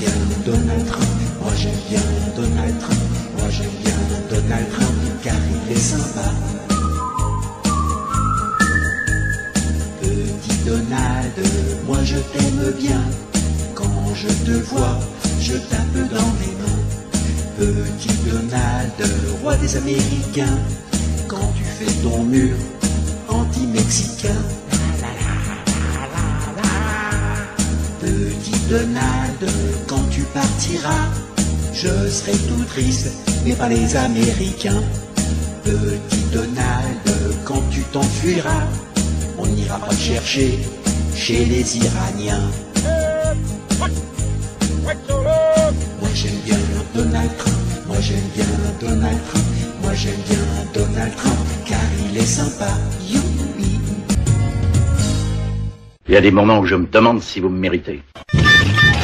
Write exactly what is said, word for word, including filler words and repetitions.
bien Donald Trump, moi j'aime bien Donald Trump, moi j'aime bien Donald Trump, car il est sympa. Petit Donald, moi je t'aime bien, quand je te vois, je tape dans mes mains. Petit Donald, roi des Américains, quand tu fais ton mur anti-mexicain. Petit Donald, quand tu partiras, je serai tout triste, mais pas les Américains. Petit Donald, quand tu t'enfuiras, on n'ira pas te chercher chez les Iraniens. Moi j'aime bien Donald Trump, moi j'aime bien Donald Trump, moi j'aime bien Donald Trump, car il est sympa. Youpi. Il y a des moments où je me demande si vous me méritez.